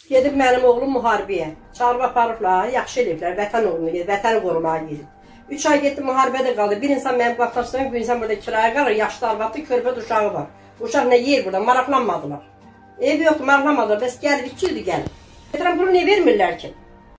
Gedib mənim oğlum müharibəyə. Çağırıb aparıblar, yaxşı eləyiblər, vətən uğruna gedib, vətəni qorumağa gedib. 3 ay getdi müharibədə qaldı. Bir insan mənim qapdaşlarım, bir insan burada kiraya qalır, yaşlı arvadlı, körpə uşağı var. Uşaq nə yer burada, maraqlanmadılar. Ev yoxdur, maraqlanmadılar, bəs gəlib 2 ildir gəlib. Getirəm, bunu niyə vermirlər ki?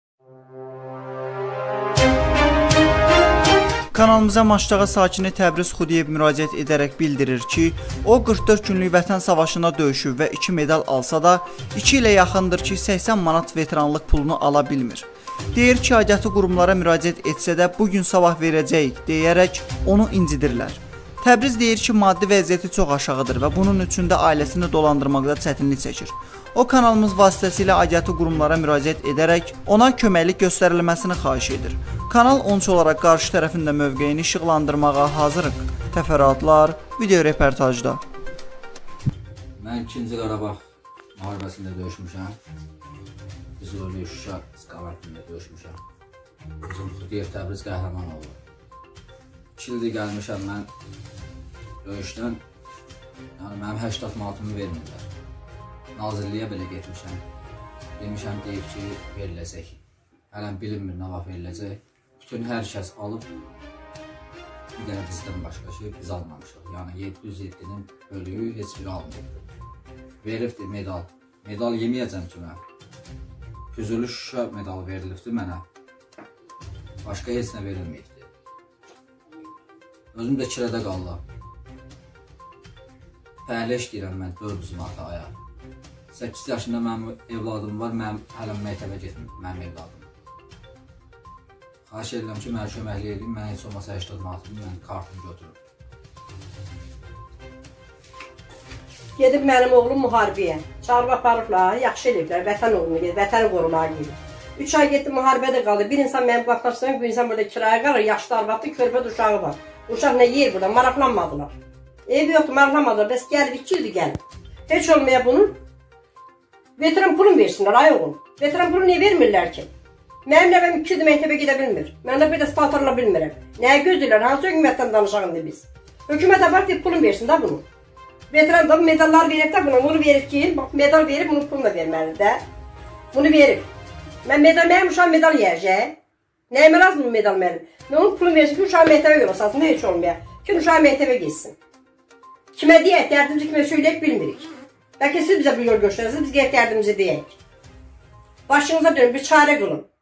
Kanalımıza Maşdağa sakini Təbriz Xudiyev müraciət edərək bildirir ki, o 44 günlük vətən savaşında döyüşüb və 2 medal alsa da, 2 ilə yaxındır ki, 80 manat veteranlıq pulunu ala bilmir. Deyir ki, aidiyyatı qurumlara müraciət etsə də bugün sabah verəcəyik deyərək onu incidirlər. Təbriz deyir ki, maddi vəziyyəti çox aşağıdır və bunun üçün də ailəsini dolandırmaqda çətinlik çəkir. O kanalımız vasitəsilə aidiyyatı qurumlara müraciət edərək ona köməklik göstərilməsini xahiş edir. Kanal 13 olaraq qarşı tərəfində mövqeyini işıqlandırmağa hazırıq. Təfərrüatlar video reportajda. Mən 2-ci Qarabağ müharibəsində döyüşmüşəm. Füzuli, Şuşa istiqamətində döyüşmüşəm. Bizim Xudiyev Təbriz qəhrəmanoğlu. 2 ildir gəlmişəm mən döyüşdən. Yəni mənim 80 manatımı vermirlər. Nazirliyə belə getmişəm. Demişəm, deyib ki, veriləcək. Hələm bilinmir, nə vaxt veriləcək. Bütün hər kəs alıb, bir dənə bizdən başqa şey biz almamışıq. Yəni 707-nin bölüyü heç biri almayıbdır. Veribdir medal. Medal yeməyəcəm ki, mən. Füzuli Şuşa medal verilibdir mənə. Başqa heç nə verilməyibdir. Özüm də kirədə qaldım. Fəhlə işləyirəm mən 400 manata aya. 8 yaşında mənim evladım var, mənim hələm məktəbə getmir, mənim evladım. Xahiş edirəm ki, mənə köməklik edin, mən heç olmasa 80 manatımı, mən kartımı götürürüm. Gedib mənim oğlum müharibəyə. Çağırıb aparıblar, yaxşı eləyiblər, vətən uğruna gedib, vətəni qorumağa gedib. 3 ay getdi müharibədə qaldı. Bir insan mənim qapdaşlarım, bir insan burada kiraya qalır, yaşlı arvadlı, körpə uşağı var. Uşaq nə yer burada, maraqlanmadılar. Ev yoxdur, maraqlanmadılar, bəs gəlib 2 ildir gəlib. Heç olmaya bunu veteran pulun versinlər, ay oğul. Veteran pulu niyə vermirlər ki? Mənim nəvəm 2 ildir məktəbə gedə bilmir. Mən də bir də spaltarla bilmirəm. Nəyə gözləyirlər, hansı hökumətdən danışaq indi biz? Hökumət apar deyib pulun versin də bunu. Veteran da medallar verib də buna, bunu verib ki, bax medal verib, bunun pulunu da verməlidir də. Bunu verib. Mən medal, mənim uşağım medal yiyəcək. Nəyimə lazım medal mənim? Nə onun pulunu versin ki, uşağı məktəbə yolasasın, heç olmaya. Ki, uşağı məktəbə geçsin. Kimə deyək, dərdimizi kimə söyləyək bilmirik. Bəlkə siz bizə bir yol göstərsiniz, biz gələk dərdimizi deyək. Başınıza dönün, bir çarə qılın.